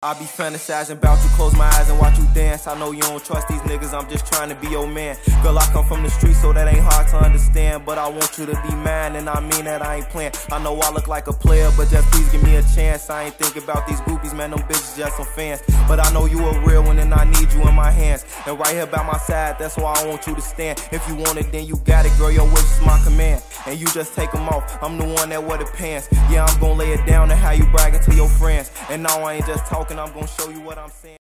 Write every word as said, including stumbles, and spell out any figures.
I be fantasizing about you, close my eyes and watch you dance. I know you don't trust these niggas, I'm just trying to be your man. Girl, I come from the streets, so that ain't hard to understand. But I want you to be mine, and I mean that I ain't playing. I know I look like a player, but just please give me a chance. I ain't think about these groupies, man, them bitches just some fans. But I know you a real one, and I need you in my hands. And right here by my side, that's why I want you to stand. If you want it, then you got it, girl, your wish is my command. And you just take them off, I'm the one that wear the pants. Yeah, I'm gonna lay it down and how you bragging to your friends. And now I ain't just talking, I'm gonna show you what I'm saying.